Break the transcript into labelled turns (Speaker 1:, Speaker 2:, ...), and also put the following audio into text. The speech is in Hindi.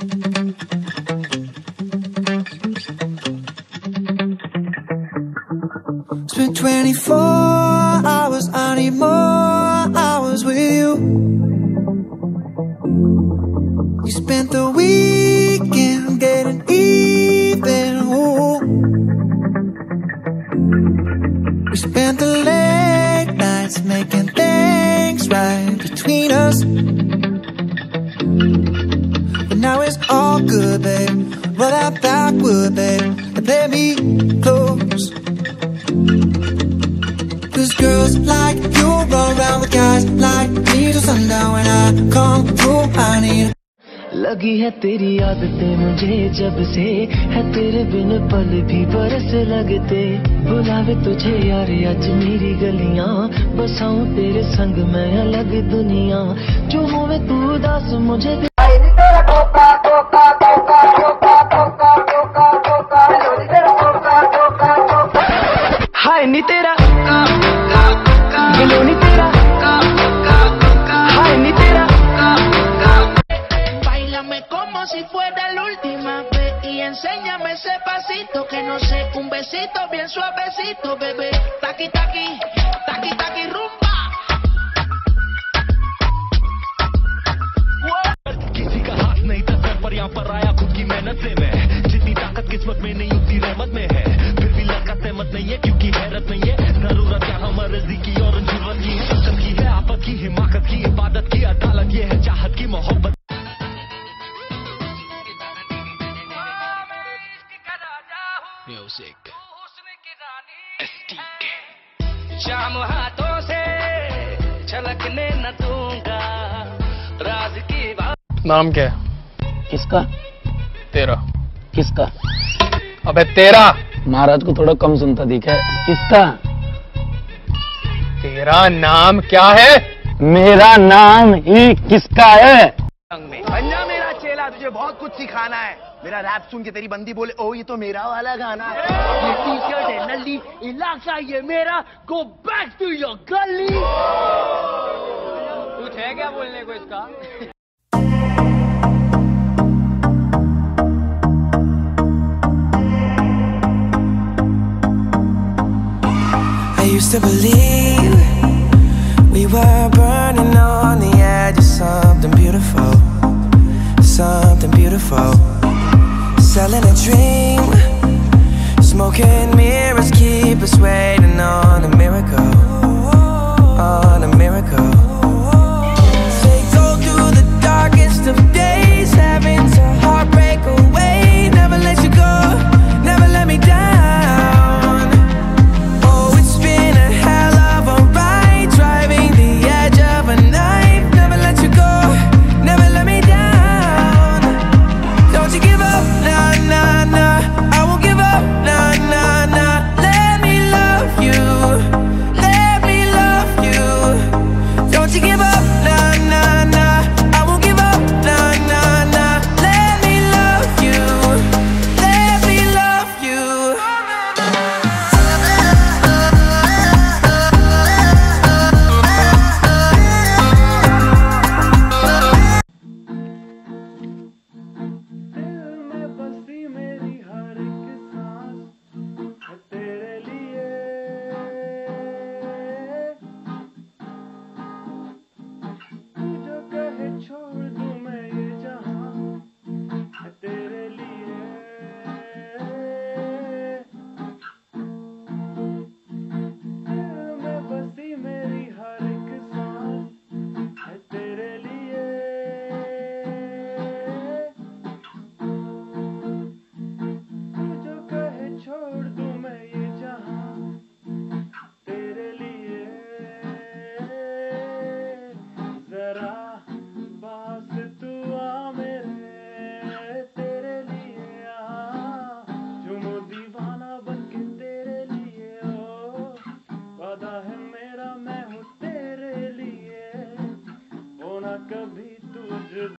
Speaker 1: It's been 24 hours, I need more hours with you. We spent the weekend getting even, ooh. We spent the late nights making things right between us. But now it's all good, babe. Roll that backward, babe, and play me close. Cause girls like you run around with guys like me till sundown. When I come through, I need.
Speaker 2: लगी है तेरी आदतें मुझे जब से, है तेरे बिन पल भी बरस लगते। बुलावे तुझे यार आज मेरी गलियां, बसाऊं तेरे संग मैं अलग दुनिया। जो होवे तू उदास मुझे हाय नी तेरा गिलो नी तेरा हाय नी तेरा। Báilame como si fuera la última vez y enséñame ese pasito que no sé, un besito bien suavecito, bebé. Taqui taqui, taqui taqui rumba. किसी का हाथ नहीं था सर पर यहाँ पर आया खुद की मेहनत से मैं। जितनी ताकत किस्मत में नहीं उतनी रहमत में है, फिर भी लड़का सहमत नहीं है क्योंकि हैरत नहीं है। जरूरत यहाँ मर्जी की और जरूरत की है, शक्ल की है आफत की, हिमाकत की, इबादत की, अदालत ये है चाहत की, मोहब्बत। म्यूजिक शाम हाथों से छलकने न दूंगा राज की बात।
Speaker 3: नाम क्या है?
Speaker 4: किसका?
Speaker 3: तेरा।
Speaker 4: किसका?
Speaker 3: अबे तेरा।
Speaker 4: महाराज को थोड़ा कम सुनता दिखा है। किसका?
Speaker 3: तेरा नाम क्या है?
Speaker 4: मेरा नाम ही किसका है?
Speaker 5: बन्ना मेरा चेला, तुझे बहुत कुछ सिखाना है। मेरा रैप सुन के तेरी बंदी बोले ओ ये तो मेरा वाला गाना है। ये टी शर्ट है नल्ली, इलाका ये मेरा, गो बैक टू योर गली।
Speaker 3: कुछ है क्या बोलने को इसका?
Speaker 1: I used to believe we were burning on the edge of something beautiful, something beautiful. Selling a dream, smoking mirrors keep us waiting on a miracle.